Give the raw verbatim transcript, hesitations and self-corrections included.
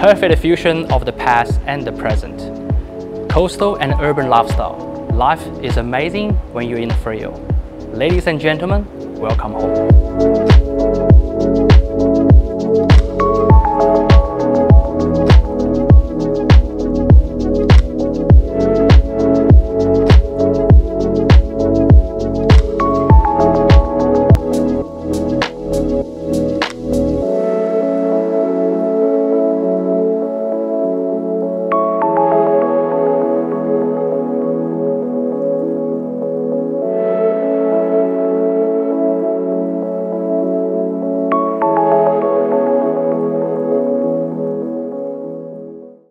perfect fusion of the past and the present. Coastal and urban lifestyle. Life is amazing when you're in the Frio. Ladies and gentlemen, welcome home.